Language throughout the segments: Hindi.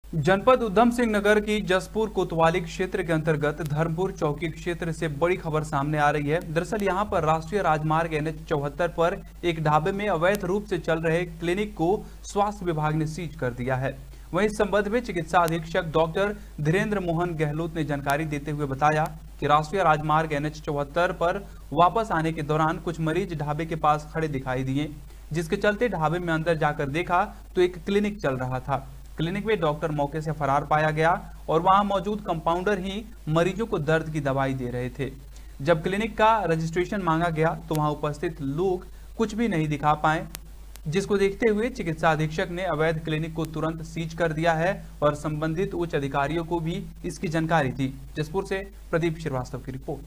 जनपद उधम सिंह नगर की जसपुर कोतवाली क्षेत्र के अंतर्गत धर्मपुर चौकी क्षेत्र से बड़ी खबर सामने आ रही है। दरअसल यहां पर राष्ट्रीय राजमार्ग NH 74 पर एक ढाबे में अवैध रूप से चल रहे क्लिनिक को स्वास्थ्य विभाग ने सीज कर दिया है। वहीं इस संबंध में चिकित्सा अधीक्षक डॉक्टर धीरेन्द्र मोहन गहलोत ने जानकारी देते हुए बताया कि राष्ट्रीय राजमार्ग NH 74 पर वापस आने के दौरान कुछ मरीज ढाबे के पास खड़े दिखाई दिए, जिसके चलते ढाबे में अंदर जाकर देखा तो एक क्लिनिक चल रहा था। क्लिनिक में डॉक्टर मौके से फरार पाया गया और वहां मौजूद कंपाउंडर ही मरीजों को दर्द की दवाई दे रहे थे। जब क्लिनिक का रजिस्ट्रेशन मांगा गया तो वहां उपस्थित लोग कुछ भी नहीं दिखा पाए, जिसको देखते हुए चिकित्सा अधीक्षक ने अवैध क्लिनिक को तुरंत सीज कर दिया है और संबंधित उच्च अधिकारियों को भी इसकी जानकारी दी। जसपुर से प्रदीप श्रीवास्तव की रिपोर्ट।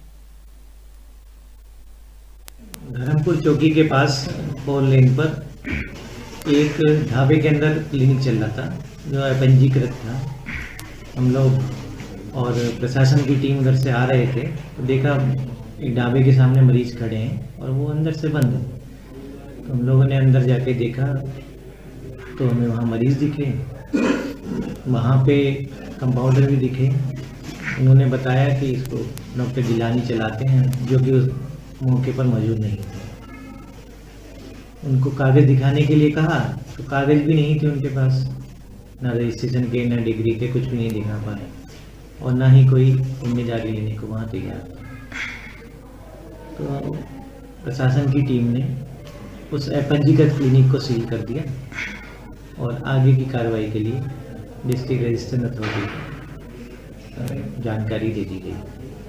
धर्मपुर चौकी के पास 4 लेन पर एक ढाबे के अंदर क्लिनिक चल रहा था जो अपंजीकृत था। हम लोग और प्रशासन की टीम उधर से आ रहे थे तो देखा एक ढाबे के सामने मरीज खड़े हैं और वो अंदर से बंद है। तो हम लोगों ने अंदर जाके देखा तो हमें वहाँ मरीज दिखे, वहाँ पे कंपाउंडर भी दिखे। उन्होंने बताया कि इसको डॉक्टर जिलानी चलाते हैं, जो कि उस मौके पर मौजूद नहीं थे। उनको कागज़ दिखाने के लिए कहा तो कागज़ भी नहीं थे उनके पास, ना रजिस्ट्रेशन के ना डिग्री के, कुछ भी नहीं दिखा पाए और ना ही कोई जिम्मेदारी लेने को वहाँ तैयार था। तो प्रशासन की टीम ने उस अपंजीकृत क्लिनिक को सील कर दिया और आगे की कार्रवाई के लिए डिस्ट्रिक्ट रजिस्ट्रेशन अथॉरिटी को जानकारी दे दी गई।